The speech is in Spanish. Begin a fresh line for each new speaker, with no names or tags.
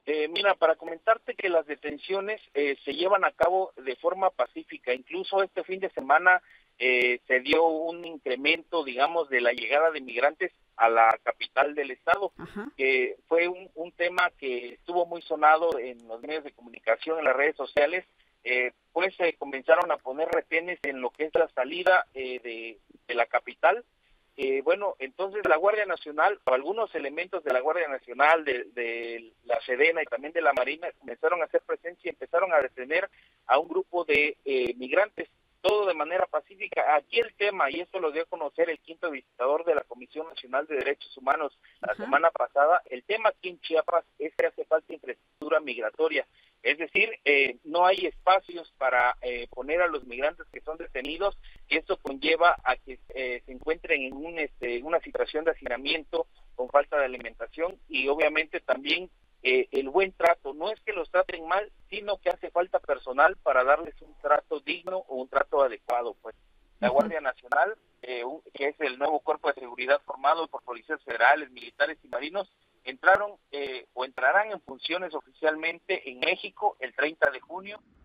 Mira, para comentarte que las detenciones se llevan a cabo de forma pacífica. Incluso este fin de semana se dio un incremento, digamos, de la llegada de migrantes a la capital del estado,
Ajá.
que fue un tema que estuvo muy sonado en los medios de comunicación, en las redes sociales. Pues se comenzaron a poner retenes en lo que es la salida de la capital. Bueno, entonces la Guardia Nacional, o algunos elementos de la Guardia Nacional, de la Sedena y también de la Marina, comenzaron a hacer presencia y empezaron a detener a un grupo de migrantes, todo de manera pacífica. Aquí el tema, y esto lo dio a conocer el quinto visitador de la Comisión Nacional de Derechos Humanos la
Ajá.
semana pasada, el tema aquí en Chiapas es que hace falta infraestructura migratoria. Es decir, no hay espacios para poner a los migrantes que son detenidos, y esto conlleva a que se encuentren en una situación de hacinamiento con falta de alimentación y obviamente también el buen trato. No es que los traten mal, sino que hace falta personal para darles un trato digno o un trato adecuado. Pues la
Ujú.
Guardia Nacional, que es el nuevo cuerpo de seguridad formado por policías federales, militares y marinos, entraron o entrarán en funciones oficialmente en México el 30 de junio